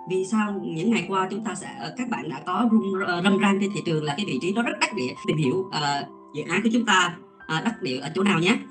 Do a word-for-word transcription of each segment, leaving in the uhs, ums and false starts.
Vì sao những ngày qua chúng ta sẽ các bạn đã có rung r râm ran trên thị trường là cái vị trí đó rất đắc địa, tìm hiểu, ờ, dự án của chúng ta, à, đắc địa ở chỗ nào nhé.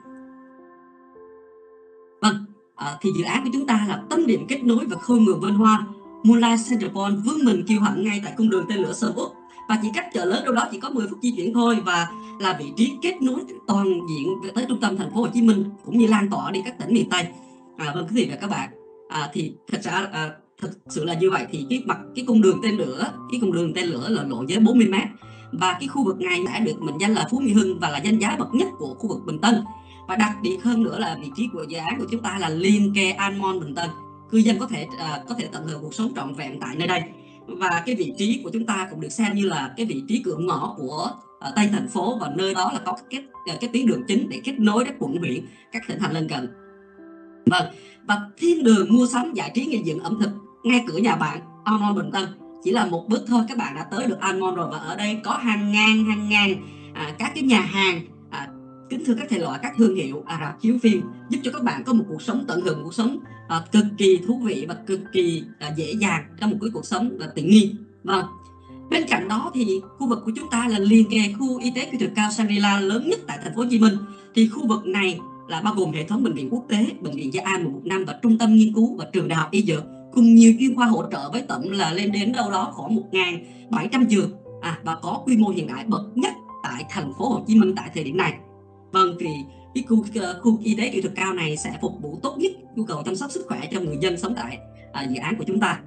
Vâng, ờ, thì dự án của chúng ta là tâm điểm kết nối và khơi nguồn văn hoa. Moonlight Central Point vươn mình kiêu hãnh ngay tại cung đường tên lửa Sun Úc và chỉ cách chợ lớn đâu đó chỉ có mười phút di chuyển thôi, và là vị trí kết nối toàn diện tới trung tâm thành phố Hồ Chí Minh cũng như lan tỏa đi các tỉnh miền Tây. À, vâng, quý vị và các bạn, à, thì thật ra à, thực sự là như vậy, thì cái mặt cái cung đường tên lửa cái cung đường tên lửa là lộ giới bốn mươi mét, và cái khu vực này đã được mệnh danh là Phú Mỹ Hưng và là danh giá bậc nhất của khu vực Bình Tân. Và đặc biệt hơn nữa là vị trí của dự án của chúng ta là liền kề An Mall Bình Tân, cư dân có thể à, có thể tận hưởng cuộc sống trọn vẹn tại nơi đây. Và cái vị trí của chúng ta cũng được xem như là cái vị trí cửa ngõ của uh, Tây thành phố, và nơi đó là có cái cái tuyến đường chính để kết nối các quận huyện, các tỉnh thành lân cận. Vâng, và thiên đường mua sắm giải trí nghỉ dưỡng ẩm thực ngay cửa nhà bạn, An Mall Bình Tân. Chỉ là một bước thôi các bạn đã tới được An Mall rồi, và ở đây có hàng ngàn hàng ngàn à, các cái nhà hàng, à, kính thưa các thể loại, các thương hiệu, à, rạp chiếu phim, giúp cho các bạn có một cuộc sống tận hưởng cuộc sống à, cực kỳ thú vị và cực kỳ à, dễ dàng trong một cái cuộc sống à, tiện nghi. Vâng. Bên cạnh đó thì khu vực của chúng ta là liền kề khu y tế kỹ thuật cao Shangri-La lớn nhất tại thành phố Hồ Chí Minh. Thì khu vực này là bao gồm hệ thống bệnh viện quốc tế, bệnh viện Gia An một một năm và trung tâm nghiên cứu và trường đại học y dược, cùng nhiều chuyên khoa hỗ trợ với tổng là lên đến đâu đó khoảng một nghìn bảy trăm giường, à, và có quy mô hiện đại bậc nhất tại thành phố Hồ Chí Minh tại thời điểm này. Vâng, thì cái khu, khu y tế kỹ thuật cao này sẽ phục vụ tốt nhất nhu cầu chăm sóc sức khỏe cho người dân sống tại à, dự án của chúng ta.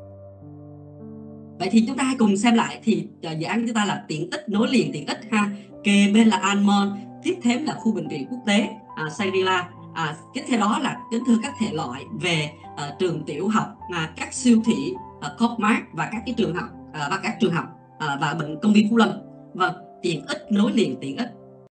Vậy thì chúng ta hãy cùng xem lại, thì uh, dự án của chúng ta là tiện ích nối liền tiện ích ha. Kề bên là An Mall, tiếp thêm là khu bệnh viện quốc tế uh, Shangri-La, à, tiếp theo đó là kính thưa các thể loại về uh, trường tiểu học, uh, các siêu thị, uh, Co-op-mart và các cái trường học uh, và các trường học uh, và bệnh công viên Phú Lâm. Vâng, tiện ích nối liền tiện ích.